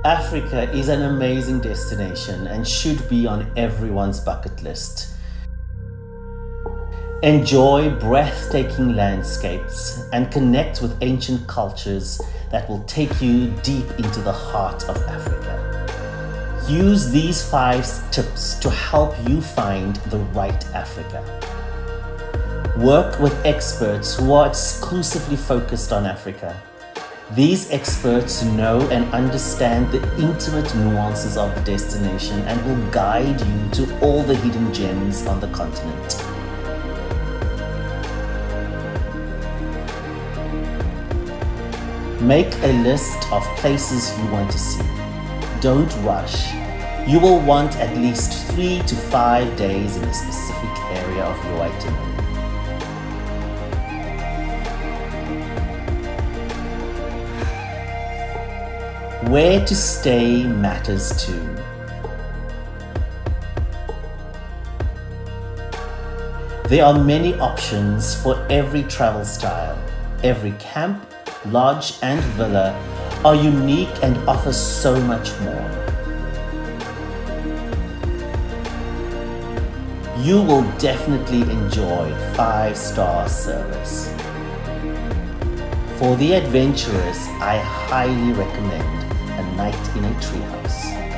Africa is an amazing destination and should be on everyone's bucket list. Enjoy breathtaking landscapes and connect with ancient cultures that will take you deep into the heart of Africa. Use these 5 tips to help you find the right Africa. Work with experts who are exclusively focused on Africa. These experts know and understand the intimate nuances of the destination and will guide you to all the hidden gems on the continent. Make a list of places you want to see. Don't rush. You will want at least 3 to 5 days in a specific area of your itinerary. Where to stay matters too. There are many options for every travel style. Every camp, lodge and villa are unique and offer so much more. You will definitely enjoy 5-star service. For the adventurous, I highly recommend a night in a treehouse.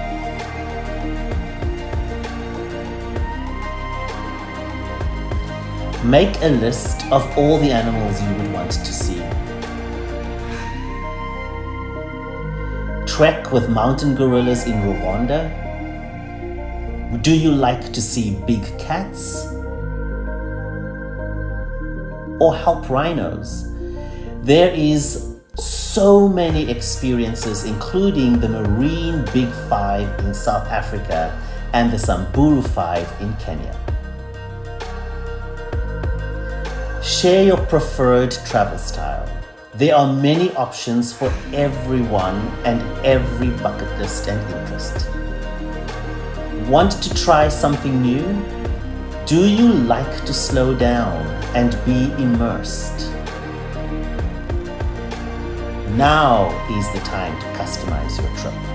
Make a list of all the animals you would want to see. Trek with mountain gorillas in Rwanda? Do you like to see big cats? Or help rhinos? There is so many experiences, including the Marine Big 5 in South Africa and the Samburu 5 in Kenya. Share your preferred travel style. There are many options for everyone and every bucket list and interest. Want to try something new? Do you like to slow down and be immersed? Now is the time to customize your trip.